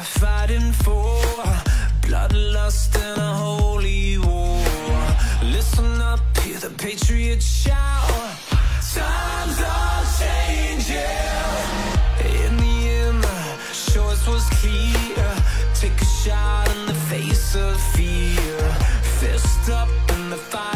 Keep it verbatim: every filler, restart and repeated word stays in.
fighting for bloodlust and a holy war. Listen up, hear the patriots shout. Times are changing. In the end, the choice was clear. Take a shot in the face of fear. Fist up in the fire.